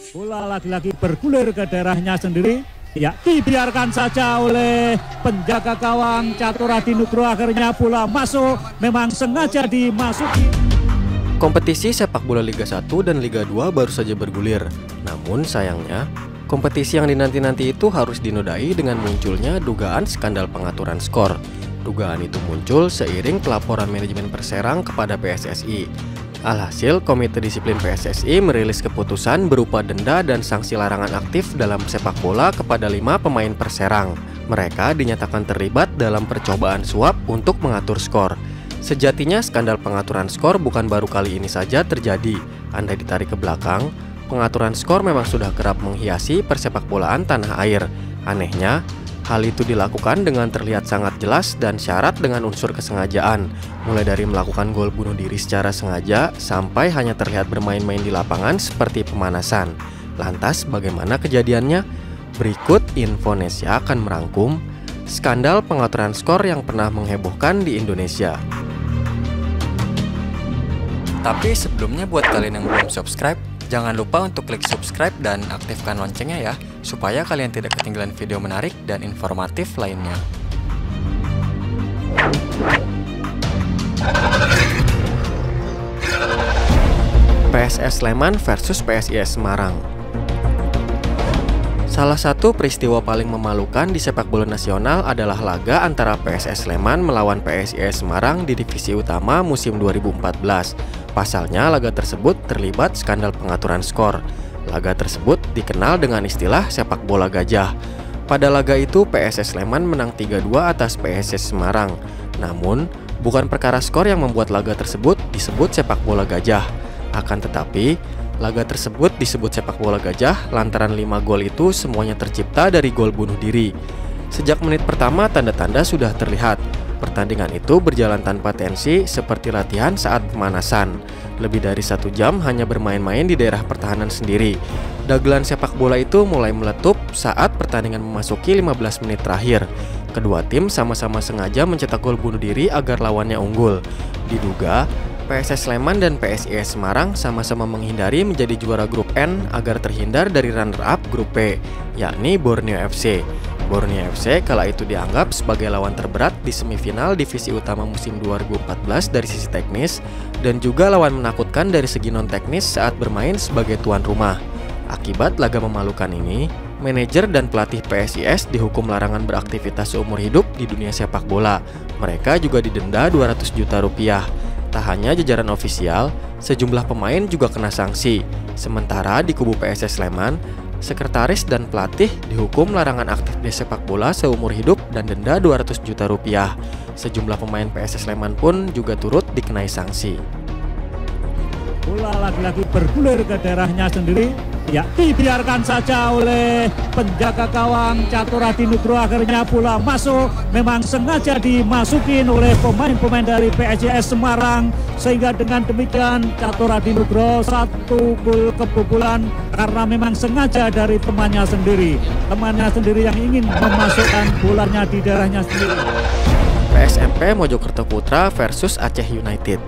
Bola lagi-lagi bergulir ke daerahnya sendiri. Ya, dibiarkan saja oleh penjaga gawang Catur Adi Nugroho. Akhirnya bola masuk, memang sengaja dimasuki. Kompetisi sepak bola Liga 1 dan Liga 2 baru saja bergulir. Namun sayangnya, kompetisi yang dinanti-nanti itu harus dinodai dengan munculnya dugaan skandal pengaturan skor. Dugaan itu muncul seiring pelaporan manajemen Perserang kepada PSSI. Alhasil, Komite Disiplin PSSI merilis keputusan berupa denda dan sanksi larangan aktif dalam sepak bola kepada 5 pemain Perserang. Mereka dinyatakan terlibat dalam percobaan suap untuk mengatur skor. Sejatinya skandal pengaturan skor bukan baru kali ini saja terjadi. Andai ditarik ke belakang, pengaturan skor memang sudah kerap menghiasi persepakbolaan tanah air. Anehnya, hal itu dilakukan dengan terlihat sangat jelas dan syarat dengan unsur kesengajaan, mulai dari melakukan gol bunuh diri secara sengaja sampai hanya terlihat bermain-main di lapangan seperti pemanasan. Lantas bagaimana kejadiannya? Berikut Infonesia akan merangkum skandal pengaturan skor yang pernah menghebohkan di Indonesia. Tapi sebelumnya buat kalian yang belum subscribe, jangan lupa untuk klik subscribe dan aktifkan loncengnya ya, supaya kalian tidak ketinggalan video menarik dan informatif lainnya. PSS Sleman versus PSIS Semarang. Salah satu peristiwa paling memalukan di sepak bola nasional adalah laga antara PSS Sleman melawan PSIS Semarang di divisi utama musim 2014. Pasalnya, laga tersebut terlibat skandal pengaturan skor. Laga tersebut dikenal dengan istilah sepak bola gajah. Pada laga itu, PSS Sleman menang 3-2 atas PSS Semarang. Namun, bukan perkara skor yang membuat laga tersebut disebut sepak bola gajah. Akan tetapi, laga tersebut disebut sepak bola gajah lantaran 5 gol itu semuanya tercipta dari gol bunuh diri. Sejak menit pertama, tanda-tanda sudah terlihat. Pertandingan itu berjalan tanpa tensi seperti latihan saat pemanasan. Lebih dari 1 jam hanya bermain-main di daerah pertahanan sendiri. Dagelan sepak bola itu mulai meletup saat pertandingan memasuki 15 menit terakhir. Kedua tim sama-sama sengaja mencetak gol bunuh diri agar lawannya unggul. Diduga, PSS Sleman dan PSIS Semarang sama-sama menghindari menjadi juara grup N agar terhindar dari runner-up grup P, yakni Borneo FC. Borneo FC kala itu dianggap sebagai lawan terberat di semifinal divisi utama musim 2014 dari sisi teknis dan juga lawan menakutkan dari segi non-teknis saat bermain sebagai tuan rumah. Akibat laga memalukan ini, manajer dan pelatih PSIS dihukum larangan beraktivitas seumur hidup di dunia sepak bola. Mereka juga didenda 200 juta rupiah. Tak hanya jajaran ofisial, sejumlah pemain juga kena sanksi. Sementara di kubu PSS Sleman, sekretaris dan pelatih dihukum larangan aktif di sepak bola seumur hidup dan denda 200 juta rupiah. Sejumlah pemain PSS Sleman pun juga turut dikenai sanksi. Bola lagi-lagi bergulir ke daerahnya sendiri. Ya, dibiarkan saja oleh penjaga gawang Catur Adi Nugroho. Akhirnya bola masuk, memang sengaja dimasukin oleh pemain-pemain dari PSIS Semarang, sehingga dengan demikian Catur Adi Nugroho 1 gol kebobolan karena memang sengaja dari temannya sendiri yang ingin memasukkan bolanya di daerahnya sendiri. PSMP Mojokerto Putra versus Aceh United.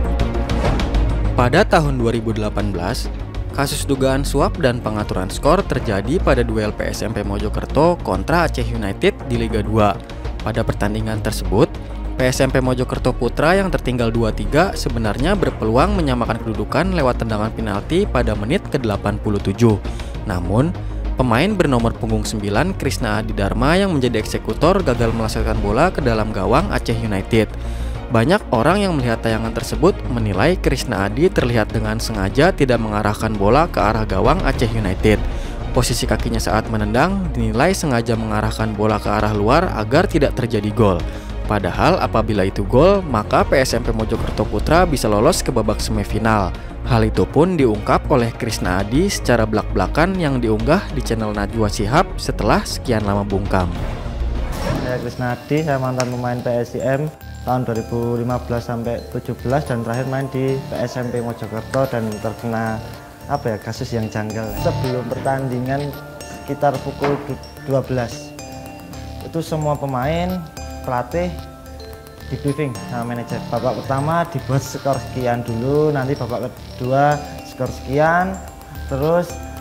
Pada tahun 2018, kasus dugaan suap dan pengaturan skor terjadi pada duel PSMP Mojokerto kontra Aceh United di Liga 2. Pada pertandingan tersebut, PSMP Mojokerto Putra yang tertinggal 2-3 sebenarnya berpeluang menyamakan kedudukan lewat tendangan penalti pada menit ke-87. Namun, pemain bernomor punggung 9 Krisna Adi Dharma yang menjadi eksekutor gagal melasarkan bola ke dalam gawang Aceh United. Banyak orang yang melihat tayangan tersebut menilai Krisna Adi terlihat dengan sengaja tidak mengarahkan bola ke arah gawang Aceh United. Posisi kakinya saat menendang dinilai sengaja mengarahkan bola ke arah luar agar tidak terjadi gol. Padahal apabila itu gol, maka PSMP Mojokerto Putra bisa lolos ke babak semifinal. Hal itu pun diungkap oleh Krisna Adi secara belak-belakan yang diunggah di channel Najwa Shihab setelah sekian lama bungkam. Saya Krisna Adi, saya mantan pemain PSIM tahun 2015 sampai 17 dan terakhir main di PSMP Mojokerto dan terkena kasus yang janggal. Sebelum pertandingan sekitar pukul 12 itu semua pemain, pelatih di briefing sama manajer. Babak pertama dibuat skor sekian dulu, nanti babak kedua skor sekian, terus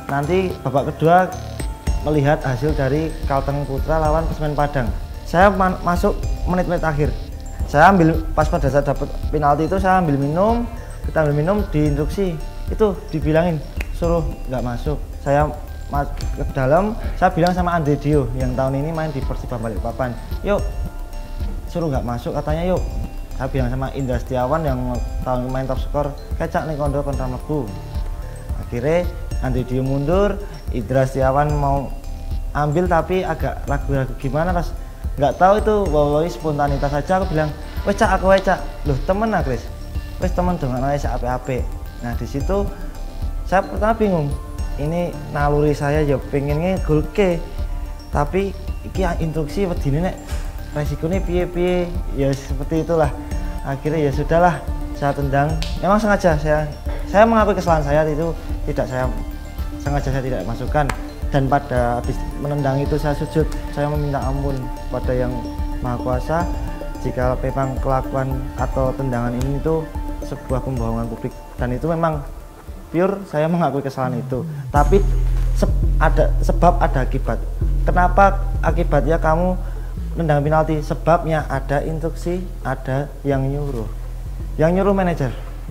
nanti babak kedua melihat hasil dari Kalteng Putra lawan Persemen Padang. Saya masuk menit-menit akhir. Saya ambil pas pada saat dapat penalti itu saya ambil minum, kita ambil minum diinstruksi itu dibilangin suruh nggak masuk. Saya ke dalam, saya bilang sama Andre Dio yang tahun ini main di Persiba Balikpapan, yuk suruh nggak masuk katanya yuk. Saya bilang sama Indra Setiawan yang tahun main top skor, kecak nih kondo kontra mlebu. Akhirnya Andre Dio mundur, Indra Setiawan mau ambil tapi agak ragu-ragu gimana, pas nggak tahu itu wawahi spontanitas saja aku bilang, wes cak aku cak, loh temen lah Chris, wes temen dong anaknya sak ape-ape. Nah di situ saya pertama bingung, ini naluri saya ya pengennya gol ke, tapi iki instruksi wedine nek resikonya piye-piye ya seperti itulah. Akhirnya ya sudahlah, saya tendang, memang sengaja saya mengakui kesalahan saya itu, tidak saya sengaja saya tidak masukkan. Dan pada habis menendang itu saya sujud, saya meminta ampun pada Yang Maha Kuasa jika memang kelakuan atau tendangan ini itu sebuah pembohongan publik, dan itu memang pure saya mengakui kesalahan itu. Tapi ada sebab ada akibat. Kenapa akibatnya kamu nendang penalti? Sebabnya ada instruksi, ada yang nyuruh. Yang nyuruh manajer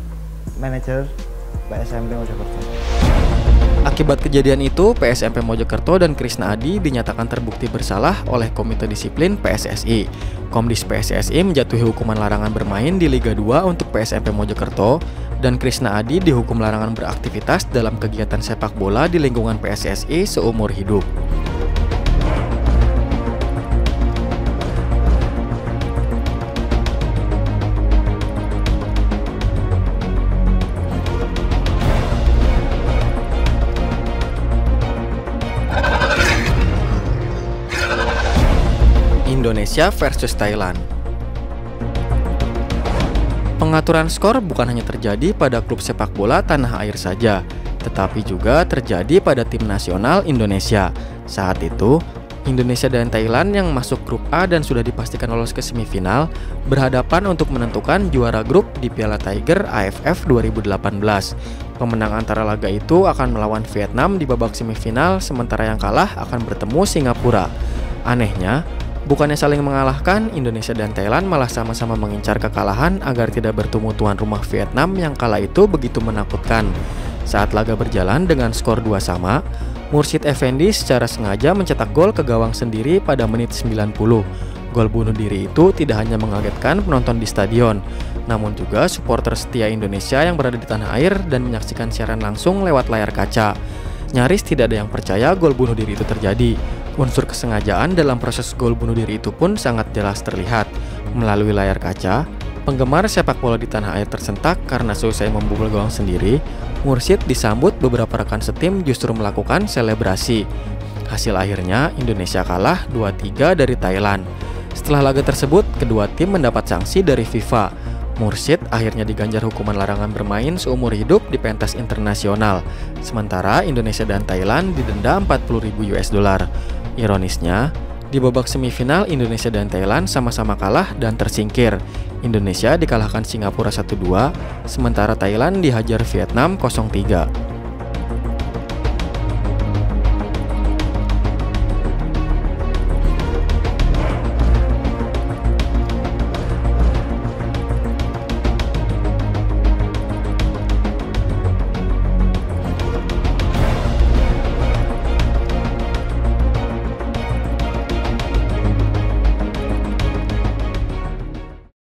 PSMP Mojokerto. Akibat kejadian itu, PSMP Mojokerto dan Krisna Adi dinyatakan terbukti bersalah oleh Komite Disiplin PSSI. Komdis PSSI menjatuhi hukuman larangan bermain di Liga 2 untuk PSMP Mojokerto, dan Krisna Adi dihukum larangan beraktivitas dalam kegiatan sepak bola di lingkungan PSSI seumur hidup. Indonesia versus Thailand. Pengaturan skor bukan hanya terjadi pada klub sepak bola tanah air saja, tetapi juga terjadi pada tim nasional Indonesia. Saat itu, Indonesia dan Thailand yang masuk grup A dan sudah dipastikan lolos ke semifinal berhadapan untuk menentukan juara grup di Piala Tiger AFF 2018. Pemenang antara laga itu akan melawan Vietnam di babak semifinal, sementara yang kalah akan bertemu Singapura. Anehnya, bukannya saling mengalahkan, Indonesia dan Thailand malah sama-sama mengincar kekalahan agar tidak bertemu tuan rumah Vietnam yang kala itu begitu menakutkan. Saat laga berjalan dengan skor 2 sama, Mursyid Effendi secara sengaja mencetak gol ke gawang sendiri pada menit 90. Gol bunuh diri itu tidak hanya mengagetkan penonton di stadion, namun juga supporter setia Indonesia yang berada di tanah air dan menyaksikan siaran langsung lewat layar kaca. Nyaris tidak ada yang percaya gol bunuh diri itu terjadi. Unsur kesengajaan dalam proses gol bunuh diri itu pun sangat jelas terlihat. Melalui layar kaca, penggemar sepak bola di tanah air tersentak karena selesai membobol gawang sendiri. Mursyid disambut beberapa rekan setim justru melakukan selebrasi. Hasil akhirnya Indonesia kalah 2-3 dari Thailand. Setelah laga tersebut, kedua tim mendapat sanksi dari FIFA. Mursyid akhirnya diganjar hukuman larangan bermain seumur hidup di pentas internasional. Sementara Indonesia dan Thailand didenda $40.000. Ironisnya, di babak semifinal Indonesia dan Thailand sama-sama kalah dan tersingkir. Indonesia dikalahkan Singapura 1-2, sementara Thailand dihajar Vietnam 0-3.